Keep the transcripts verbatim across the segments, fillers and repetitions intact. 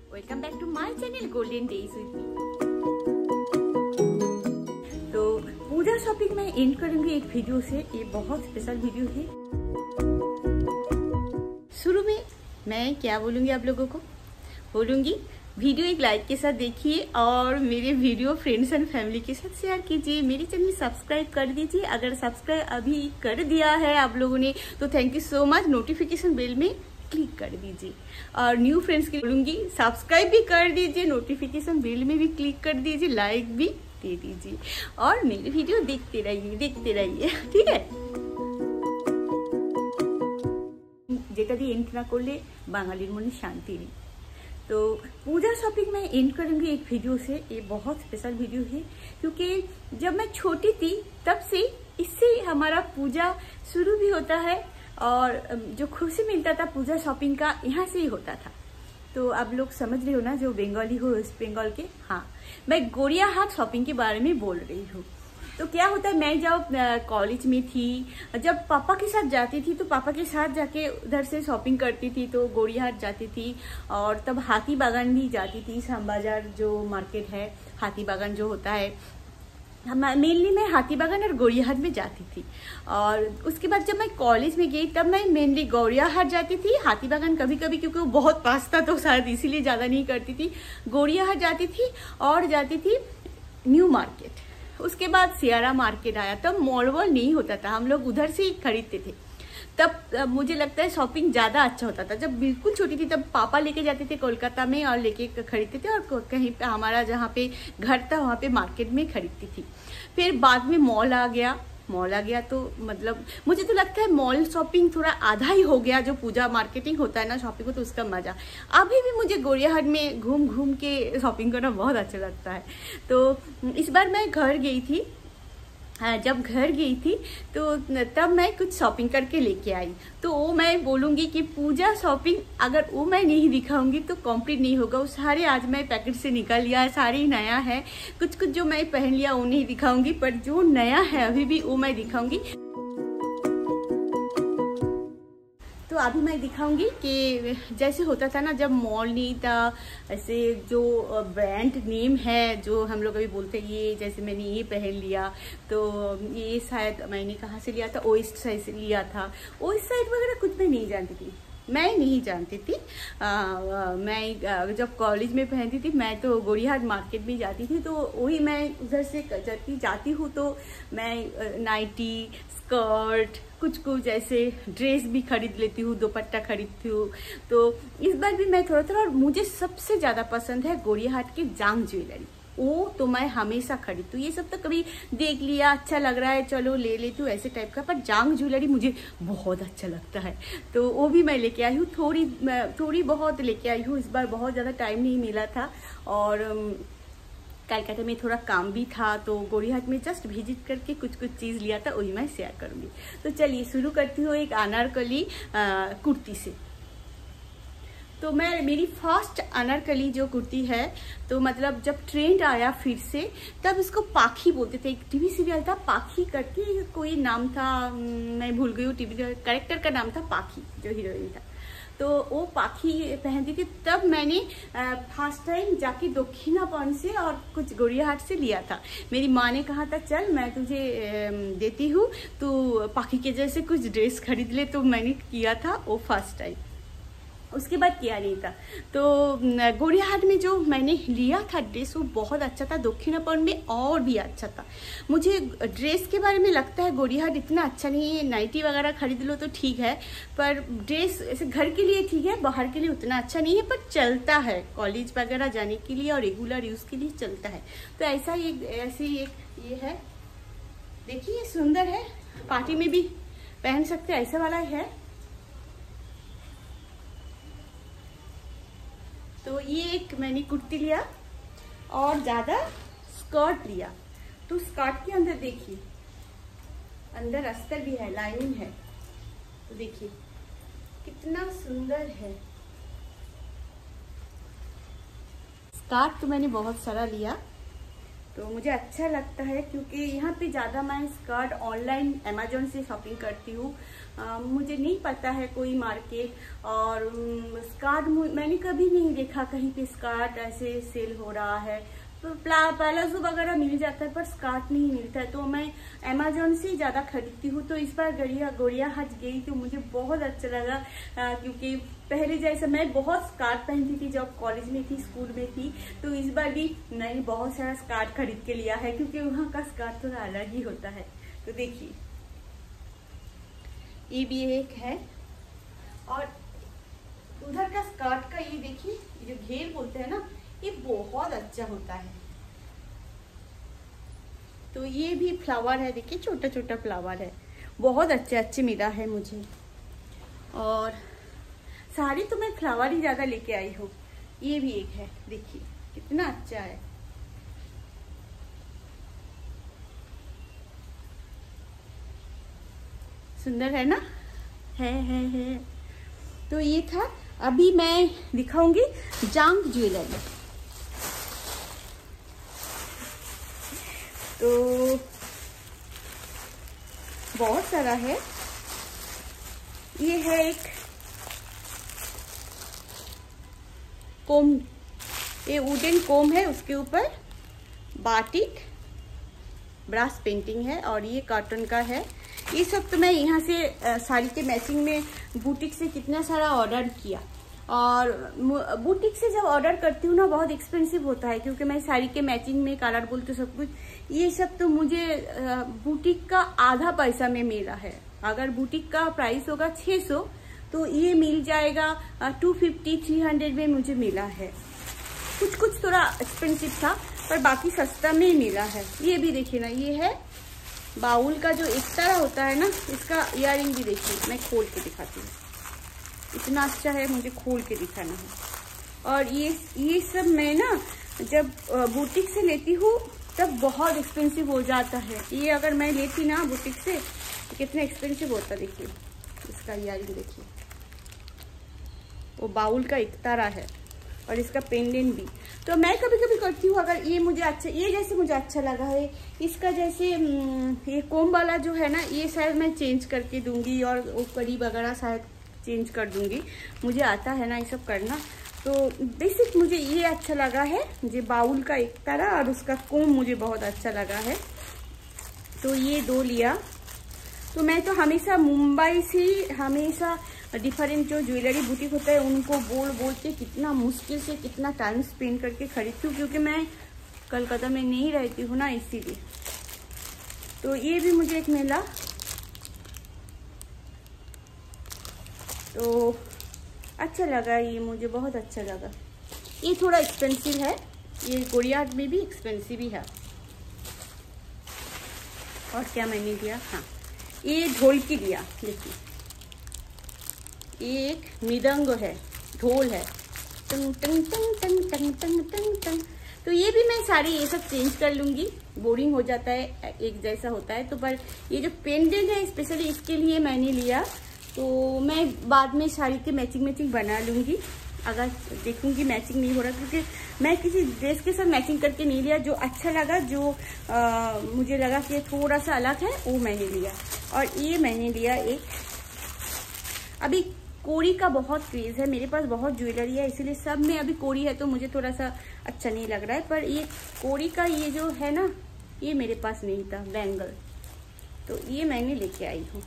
Welcome back to my channel golden days with me. तो puja shopping में and करूंगी एक वीडियो से। ये बहुत स्पेशल वीडियो है। शुरू में मैं क्या बोलूंगी आप लोगों को, बोलूंगी वीडियो एक लाइक के साथ देखिए और मेरे वीडियो फ्रेंड्स एंड फैमिली के साथ शेयर कीजिए। मेरे चैनल सब्सक्राइब कर दीजिए। अगर सब्सक्राइब अभी कर दिया है आप लोगों ने तो thank you so much. Notification bell में क्लिक कर दीजिए और न्यू फ्रेंड्स के बोलूंगी सब्सक्राइब भी कर दीजिए, नोटिफिकेशन बेल में भी क्लिक कर दीजिए, लाइक भी दे दीजिए और मेरी वीडियो देखते रहिए देखते रहिए ठीक है। যেটা দিয়ে এন্ড না করলে বাঙালির মনে শান্তি নেই। तो पूजा शॉपिंग में एंड करूंगी एक वीडियो से। ये बहुत स्पेशल वीडियो है क्योंकि जब मैं छोटी थी तब से इससे हमारा पूजा शुरू भी होता है और जो खुशी मिलता था पूजा शॉपिंग का यहाँ से ही होता था। तो आप लोग समझ रहे हो ना, जो बंगाली हो वेस्ट बंगाल के। हाँ, मैं गोरिया हाट शॉपिंग के बारे में बोल रही हूँ। तो क्या होता है, मैं जब कॉलेज में थी, जब पापा के साथ जाती थी तो पापा के साथ जाके उधर से शॉपिंग करती थी तो गोरियाहाट जाती थी और तब हाथी बागान भी जाती थी। शाम बाजार जो मार्केट है, हाथी बागान जो होता है, मेनली मैं हाथी बागान और गोरियाहाट में जाती थी। और उसके बाद जब मैं कॉलेज में गई तब मैं मेनली गोरियाहाट जाती थी। हाथी बागान कभी कभी क्योंकि वो बहुत पास था तो शायद इसीलिए ज़्यादा नहीं करती थी। गोरियाहाट जाती थी और जाती थी न्यू मार्केट। उसके बाद सियारा मार्केट आया, तब मॉल वॉल नहीं होता था, हम लोग उधर से ही खरीदते थे। तब मुझे लगता है शॉपिंग ज़्यादा अच्छा होता था। जब बिल्कुल छोटी थी तब पापा लेके जाते थे कोलकाता में और लेके खरीदते थे और कहीं पे हमारा जहाँ पे घर था वहाँ पे मार्केट में खरीदती थी। फिर बाद में मॉल आ गया मॉल आ गया तो मतलब मुझे तो लगता है मॉल शॉपिंग थोड़ा आधा ही हो गया। जो पूजा मार्केटिंग होता है ना शॉपिंग को, तो उसका मजा अभी भी मुझे गोरियाहाट में घूम घूम के शॉपिंग करना बहुत अच्छा लगता है। तो इस बार मैं घर गई थी। हाँ, जब घर गई थी तो तब मैं कुछ शॉपिंग करके लेके आई। तो वो मैं बोलूँगी कि पूजा शॉपिंग अगर वो मैं नहीं दिखाऊंगी तो कंप्लीट नहीं होगा। वो सारे आज मैं पैकेट से निकाल लिया है, सारे ही नया है। कुछ कुछ जो मैं पहन लिया वो नहीं दिखाऊंगी, पर जो नया है अभी भी वो मैं दिखाऊंगी। तो अभी मैं दिखाऊंगी कि जैसे होता था ना जब मॉल नहीं था, ऐसे जो ब्रांड नेम है जो हम लोग अभी बोलते हैं, ये जैसे मैंने ये पहन लिया तो ये शायद मैंने कहाँ से लिया था, ओएस्ट साइड से लिया था। ओएस्ट साइड वगैरह कुछ मैं नहीं जानती थी, मैं नहीं जानती थी। आ, आ, मैं जब कॉलेज में पहनती थी, मैं तो गोरियाहाट मार्केट में जाती थी तो वही मैं उधर से जाती जाती हूँ तो मैं नाइटी, स्कर्ट, कुछ कुछ ऐसे ड्रेस भी खरीद लेती हूँ, दुपट्टा खरीदती हूँ। तो इस बार भी मैं थोड़ा थोड़ा, और मुझे सबसे ज़्यादा पसंद है गोरियाहाट के जांग ज्वेलरी। वो तो मैं हमेशा खरीदती हूँ। ये सब तो कभी देख लिया अच्छा लग रहा है चलो ले लेती हूँ ऐसे टाइप का, पर जांग ज्वेलरी मुझे बहुत अच्छा लगता है तो वो भी मैं लेके आई हूँ। थोड़ी थोड़ी बहुत लेके आई हूँ। इस बार बहुत ज़्यादा टाइम नहीं मिला था और कलकत्ता में थोड़ा काम भी था तो गोरियाहाट में जस्ट विजिट करके कुछ कुछ चीज़ लिया था, वही मैं शेयर करूँगी। तो चलिए शुरू करती हूँ एक अनारकली कुर्ती से। तो मैं मेरी फर्स्ट अनारकली जो कुर्ती है, तो मतलब जब ट्रेंड आया फिर से तब इसको पाखी बोलते थे। एक टीवी सीरियल था पाखी करके, कोई नाम था मैं भूल गई हूँ, टीवी कैरेक्टर का नाम था पाखी जो हीरोइन था। तो वो पाखी पहनती थी। तब मैंने फर्स्ट टाइम जाके दक्षिणापन से और कुछ गोरियाहाट से लिया था। मेरी माँ ने कहा था चल मैं तुझे देती हूँ तो पाखी के जैसे कुछ ड्रेस खरीद ले, तो मैंने किया था वो फर्स्ट टाइम। उसके बाद किया नहीं था। तो गोरियाहाट में जो मैंने लिया था ड्रेस वो बहुत अच्छा था, दक्षिणापन में और भी अच्छा था। मुझे ड्रेस के बारे में लगता है गोरियाहाट इतना अच्छा नहीं है। नाइटी वगैरह खरीद लो तो ठीक है, पर ड्रेस ऐसे घर के लिए ठीक है, बाहर के लिए उतना अच्छा नहीं है, पर चलता है कॉलेज वगैरह जाने के लिए और रेगुलर यूज़ के लिए चलता है। तो ऐसा ही ऐसे ही एक ये है, देखिए सुंदर है, पार्टी में भी पहन सकते हैं, ऐसा वाला है। तो ये एक मैंने कुर्ती लिया और ज़्यादा स्कर्ट लिया। तो स्कर्ट के अंदर देखिए, अंदर अस्तर भी है, लाइनिंग है, तो देखिए कितना सुंदर है। स्कर्ट तो मैंने बहुत सारा लिया तो मुझे अच्छा लगता है क्योंकि यहाँ पे ज़्यादा मैं स्कर्ट ऑनलाइन अमेजोन से शॉपिंग करती हूँ। मुझे नहीं पता है कोई मार्केट, और स्कर्ट मैंने कभी नहीं देखा कहीं पे स्कर्ट ऐसे सेल हो रहा है। तो प्लाजो वगैरह मिल जाता है पर स्कर्ट नहीं मिलता है, तो मैं अमेजोन से ज़्यादा खरीदती हूँ। तो इस बार गड़िया गोरिया हाट गई तो मुझे बहुत अच्छा लगा, आ, क्योंकि पहले जैसे मैं बहुत स्कर्ट पहनती थी जब कॉलेज में थी, स्कूल में थी। तो इस बार भी मैंने बहुत सारा स्कर्ट खरीद के लिया है क्योंकि वहाँ का स्कर्ट थोड़ा अलग ही होता है। तो देखिए ये भी एक है, और उधर का स्कर्ट का ये देखिए जो घेर बोलते हैं ना, ये बहुत अच्छा होता है। तो ये भी फ्लावर है, देखिए छोटा छोटा फ्लावर है, बहुत अच्छे अच्छे मिला है मुझे। और साड़ी तो मैं फ्लावर ही ज्यादा लेके आई हूँ। ये भी एक है, देखिए कितना अच्छा है। सुंदर है ना, है है है। तो ये था। अभी मैं दिखाऊंगी जांग ज्वेलरी। तो बहुत सारा है। ये है एक कोम, ये वुडन कोम है, उसके ऊपर बाटिक ब्रास पेंटिंग है, और ये कॉटन का है। ये सब तो मैं यहाँ से साड़ी के मैचिंग में बुटीक से कितना सारा ऑर्डर किया। और बुटीक से जब ऑर्डर करती हूँ ना बहुत एक्सपेंसिव होता है, क्योंकि मैं साड़ी के मैचिंग में कलर बोलते सब कुछ, ये सब तो मुझे बुटीक का आधा पैसा में मिला है। अगर बुटीक का प्राइस होगा छह सौ तो ये मिल जाएगा टू फिफ्टी थ्री हंड्रेड में मुझे मिला है। कुछ कुछ थोड़ा एक्सपेंसिव था पर बाकी सस्ता में ही मिला है। ये भी देखिए ना, ये है बाउल का जो इस तरह होता है ना, इसका इयररिंग भी देखिए, मैं खोल के दिखाती हूँ। इतना अच्छा है, मुझे खोल के दिखाना है। और ये ये सब मैं ना जब बुटीक से लेती हूँ तब बहुत एक्सपेंसिव हो जाता है। ये अगर मैं लेती ना बुटीक से तो कितना एक्सपेंसिव होता, देखिए इसका इयररिंग देखिए, वो बाउल का एक तरह है, और इसका पेंडेंट भी। तो मैं कभी कभी करती हूँ, अगर ये मुझे अच्छा, ये जैसे मुझे अच्छा लगा है, इसका जैसे ये कोम वाला जो है ना, ये शायद मैं चेंज करके दूंगी, और वो कड़ी वगैरह शायद चेंज कर दूंगी। मुझे आता है ना ये सब करना। तो बेसिक मुझे ये अच्छा लगा है, ये बाउल का एक तरह, और उसका कोम मुझे बहुत अच्छा लगा है। तो ये दो लिया। तो मैं तो हमेशा मुंबई से हमेशा डिफरेंट जो ज्वेलरी बुटीक होता है उनको बोल बोल के कितना मुश्किल से कितना टाइम स्पेंड करके खरीदती हूँ, क्योंकि मैं कलकत्ता में नहीं रहती हूँ ना, इसीलिए। तो ये भी मुझे एक मिला। तो अच्छा लगा, ये मुझे बहुत अच्छा लगा। ये थोड़ा एक्सपेंसिव है, ये गोरिया हाट में भी एक्सपेंसिव ही है। और क्या मैंने लिया, हाँ ये ढोल की लिया, देखिए ये एक मृदंग है, ढोल है, टंग टंग टंग टंग टंग टंग टंग टंग। तो ये भी मैं सारी ये सब चेंज कर लूंगी, बोरिंग हो जाता है, एक जैसा होता है। तो पर ये जो पेंडेंट है स्पेशली इसके लिए मैंने लिया। तो मैं बाद में साड़ी के मैचिंग मैचिंग बना लूंगी, अगर देखूंगी मैचिंग नहीं हो रहा, क्योंकि मैं किसी ड्रेस के साथ मैचिंग करके नहीं लिया। जो अच्छा लगा, जो आ, मुझे लगा कि थोड़ा सा अलग है, वो मैंने लिया। और ये मैंने लिया एक, अभी कोरी का बहुत क्रेज है, मेरे पास बहुत ज्वेलरी है, इसीलिए सब में अभी कोरी है, तो मुझे थोड़ा सा अच्छा नहीं लग रहा है। पर ये कोरी का ये जो है ना, ये मेरे पास नहीं था, बैंगल, तो ये मैंने लेके आई हूँ।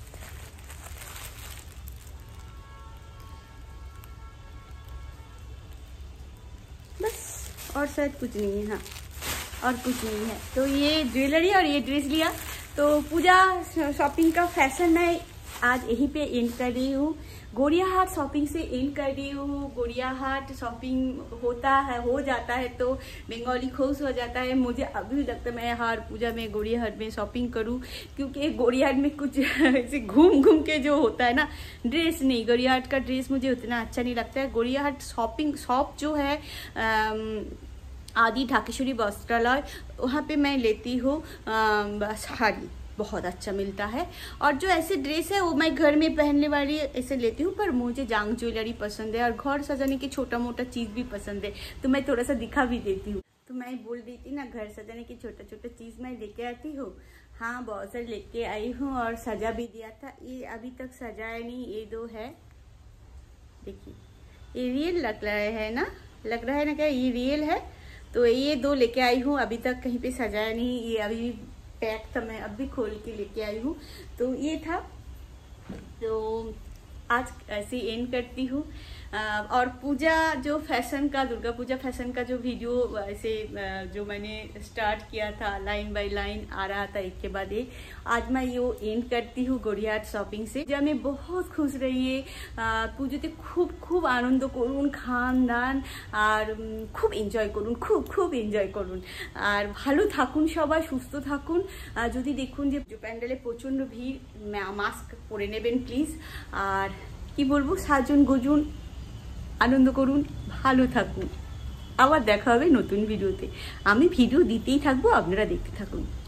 बस, और शायद कुछ नहीं है, हाँ और कुछ नहीं है। तो ये ज्वेलरी और ये ड्रेस लिया। तो पूजा शॉपिंग का फैशन मैं आज यहीं पे एंड कर रही हूँ। गोरिया हाट शॉपिंग से एंड कर रही हूँ। गोरिया हाट शॉपिंग होता है, हो जाता है तो बंगाली खुश हो जाता है। मुझे अभी लगता है मैं हर पूजा में गोरिया हाट में शॉपिंग करूँ, क्योंकि गोरिया हाट में कुछ ऐसे घूम घूम के जो होता है ना, ड्रेस नहीं, गोरिया हाट का ड्रेस मुझे उतना अच्छा नहीं लगता है। गोरिया हाट शॉपिंग शॉप जो है आदि ढाकेश्वरी वस्त्रालय, वहाँ पे मैं लेती हूँ साड़ी, बहुत अच्छा मिलता है। और जो ऐसे ड्रेस है वो मैं घर में पहनने वाली ऐसे लेती हूँ, पर मुझे जांग ज्वेलरी पसंद है और घर सजाने की छोटा मोटा चीज़ भी पसंद है, तो मैं थोड़ा सा दिखा भी देती हूँ। तो मैं बोल रही थी ना घर सजाने की छोटा छोटा चीज मैं लेके आती हूँ। हाँ बहुत सारे लेके आई हूँ और सजा भी दिया था। ये अभी तक सजाया नहीं, ये दो है देखिए, ये रियल लग रहा है ना, लग रहा है ना क्या, ये रियल है। तो ये दो लेके आई हूँ, अभी तक कहीं पे सजाया नहीं, ये अभी पैक था, मैं अभी खोल के लेके आई हूँ। तो ये था, तो आज ऐसे एंड करती हूँ। और पूजा जो फैशन का, दुर्गा पूजा फैशन का जो वीडियो ऐसे जो मैंने स्टार्ट किया था, लाइन बाय लाइन आ रहा था एक के बाद एक, आज मैं ये एंड करती हूँ গড়িয়াহাট শপিং से। যে আমি बहुत खुश रहिए, পুজোতে খুব খুব আনন্দ করুন, খান দান আর খুব এনজয় করুন, খুব খুব এনজয় করুন আর ভালো থাকুন, সবাই সুস্থ থাকুন। যদি দেখুন যে প্যান্ডেলে প্রচন্ড ভিড়, মাস্ক পরে নেবেন প্লিজ। আর কি বলবো, সাজুন গুজুন, আনন্দ করুন, ভালো থাকুন। আবার দেখা হবে নতুন ভিডিওতে। আমি ভিডিও দিতেই থাকবো, আপনারা দেখতে থাকুন।